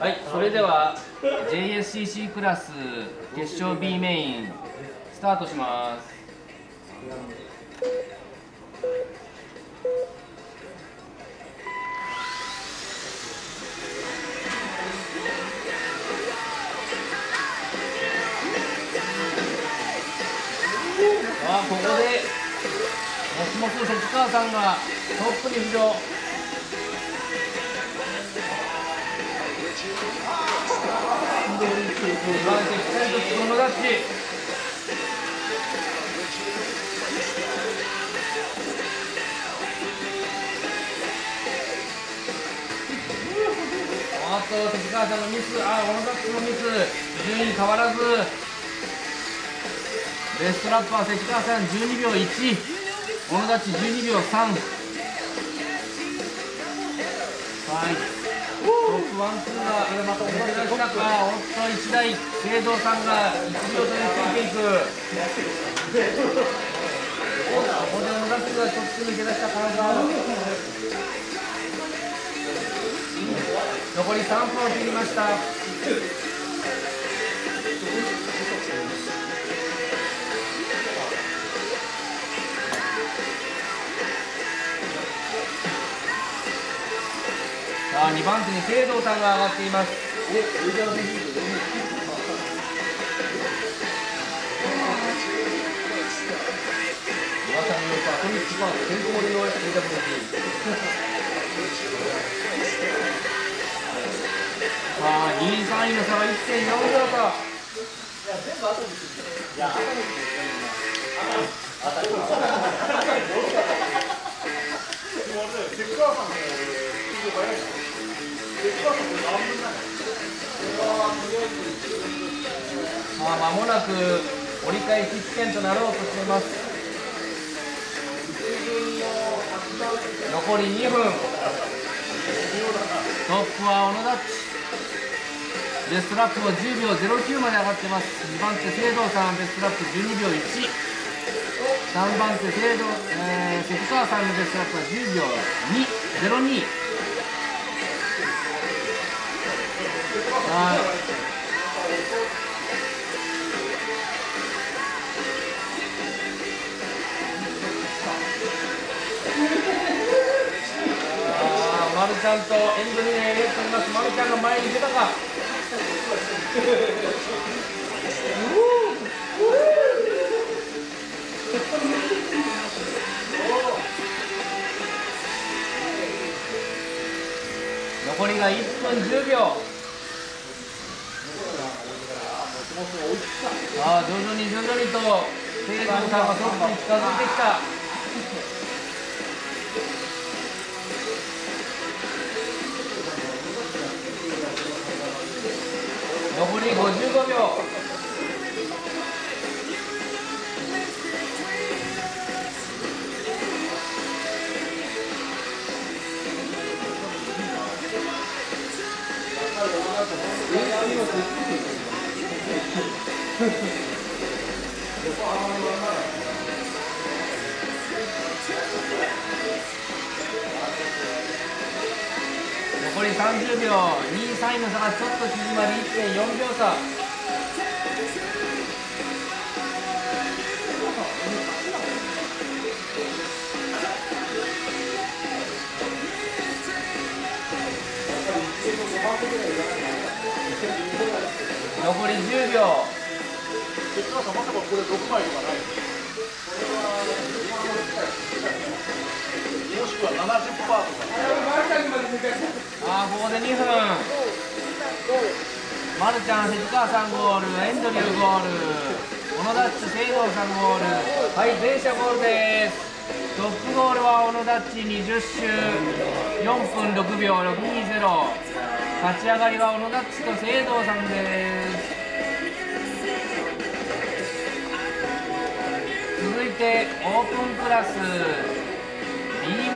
はい、それでは JSCC クラス決勝 B メインスタートします。ここでモスモス関川さんがトップに浮上。2番手しっかりとつくのダッチ。関川さんのミス、小野ダッチのミス、順位変わらず。ベストラッパー関川さん12秒1、小野ダッチ12秒3。はい、トップワンツーが抜け出したか。おっと1台聖堂さんが1秒差でついていく。ここで小野ダッチがちょっと抜け出したからが残り3分を切りました。さあ2番手に聖堂さんが上がっています。さあ2位3位の差は 1.4 秒差。間もなく折り返し地点となろうとしています。残り2分。トップは小野ダッチ。ベストラップも10秒09まで上がっています。2番手聖堂さんベストラップ12秒1。3番手関川さんのベストラップは10秒02。マルちゃんとエンドリネーレースにいます。マルちゃんが前に出たか。残りが1分10秒。徐々にと聖堂さんがトップに近づいてきた。残り55秒。残り30秒。2位3位の差がちょっと縮まり 1.4 秒差。残り10秒。 もしくは70%とか。 ここで2分。マルちゃん関川さんゴール、エンドリューゴール、小野ダッチ聖堂さんゴール。はい、全社ゴールです。トップゴールは小野ダッチ20周4分6秒620。勝ち上がりは小野ダッチと聖堂さんです。続いてオープンクラス B